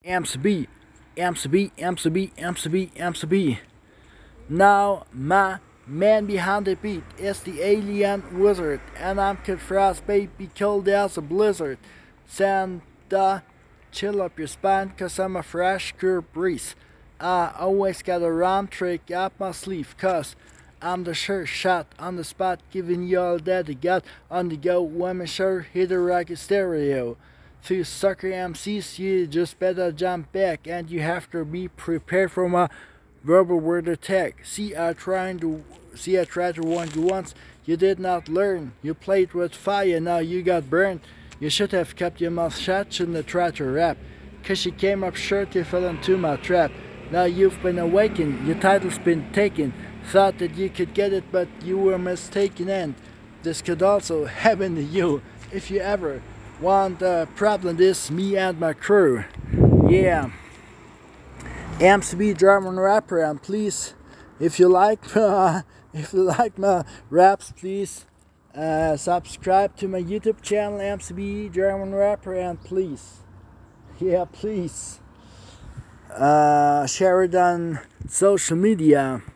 MCB, MCB, MCB, MCB, MCB. Now my man behind the beat is the alien wizard, and I'm Kid Frost, baby, cold as a blizzard. Santa, chill up your spine, cause I'm a fresh cool breeze. I always got a rhyme trick up my sleeve, cause I'm the sure shot on the spot, giving you all that you got on the go. Women sure hit a rocket stereo. To sucker MCs, you just better jump back, and you have to be prepared for my verbal word attack. I tried to warn you once, you did not learn. You played with fire, now you got burned. You should have kept your mouth shut, shouldn't have tried to rap. Cause you came up short, you fell into my trap. Now you've been awakened, your title's been taken. Thought that you could get it, but you were mistaken, and this could also happen to you if you ever want a problem. This me and my crew. Yeah. MCB German rapper, and please, if you like my raps, please subscribe to my YouTube channel, MCB German rapper, and please, yeah, please share it on social media.